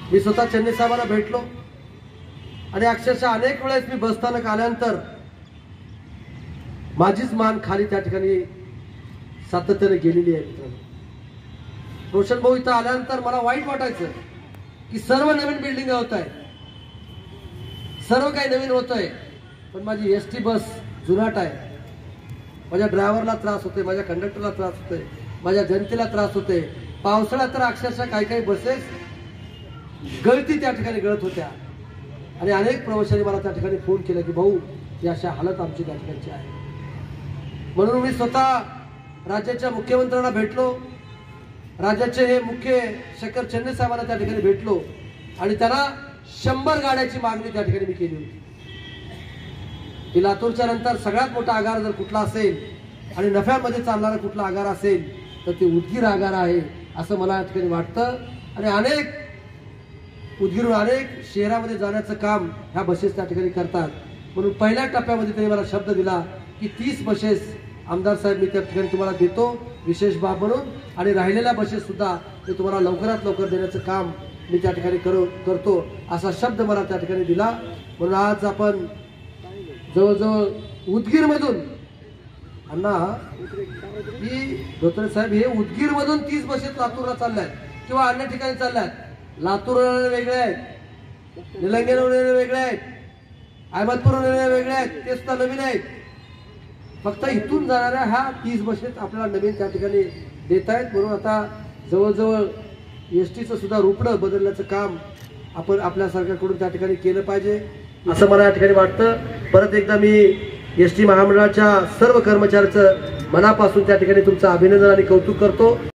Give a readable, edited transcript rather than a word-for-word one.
मी स्वतः चन्ने साहेबांना भेटलो आणि अक्षरशः अनेक वेळेस मी बसस्थानक आल्यानंतर माझीच मान खाली त्या ठिकाणी सातत्याने गेलेली आहे मित्रांनो। रोशन भाऊ इथं आल्यानंतर मला वाईट वाटायचं की सर्व नवीन बिल्डिंग होत आहे, सर्व काही नवीन होत आहे, पण माझी एसटी बस जुनाट आहे। माझ्या ड्रायव्हरला त्रास होते, माझ्या कंडक्टरला त्रास होते, माझ्या जनतेला त्रास होते। पावसाळ्यात तर अक्षरशः काही काही बसेस गळती त्या ठिकाणी गळत होत्या आणि अनेक प्रवाशांनी मला त्या ठिकाणी फोन केला की भाऊ ही अशा हालत आमची त्या ठिकाणची आहे। म्हणून मी स्वतः राज्याच्या मुख्यमंत्र्यांना भेटलो, राज्याचे हे मुख्य शेखर चन्ने साहेबांना त्या ठिकाणी भेटलो आणि त्यांना 100 गाड्याची मागणी त्या ठिकाणी मी केली होती की लातूरच्या नंतर सगळ्यात मोठा आगार जर कुठला असेल आणि नफ्यामध्ये चालणारा कुठला आगार असेल तर ते उदगीर आगार आहे असं मला या ठिकाणी वाटतं। आणि अनेक उदगीरून अनेक शहरामध्ये जाण्याचं काम ह्या बसेस त्या ठिकाणी करतात। म्हणून पहिल्या टप्प्यामध्ये त्यांनी मला शब्द दिला की 30 बसेस आमदार साहेब मी त्या ठिकाणी तुम्हाला देतो विशेष बाब म्हणून, आणि राहिलेल्या बसेस सुद्धा मी तुम्हाला लवकरात लवकर देण्याचं काम मी त्या ठिकाणी करतो असा शब्द मला त्या ठिकाणी दिला। म्हणून आज आपण जवळजवळ उदगीरमधून अण्णा की धोत्रे साहेब हे उदगीरमधून 30 बसेस लातूरला चालल्यात किंवा अन्य ठिकाणी चालल्यात। लातूरला वेगळे आहेत, निलंगेला वेगळे आहेत, अहमदपूरला वेगळे आहेत, ते सुद्धा नवीन आहेत। फक्त इथून जाणाऱ्या ह्या 30 बसेस आपल्याला नवीन त्या ठिकाणी देत आहेत। म्हणून आता जवळजवळ एसटीचं सुद्धा रुपडं बदलण्याचं काम आपण आपल्या सरकारकडून त्या ठिकाणी केलं पाहिजे असं मला या ठिकाणी वाटतं। परत एकदा मी एसटी महामंडळाच्या सर्व कर्मचाऱ्यांचं मनापासून त्या ठिकाणी तुमचं अभिनंदन आणि कौतुक करतो।